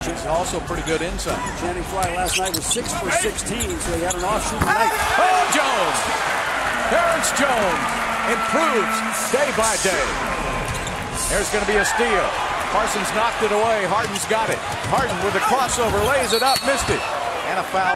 He's also pretty good inside. Channing Frye last night was 6 for 16, so he had an off-shooting night. Oh, Jones! Terrence Jones improves day by day. There's going to be a steal. Parsons knocked it away. Harden's got it. Harden with a crossover, lays it up, missed it. And a foul.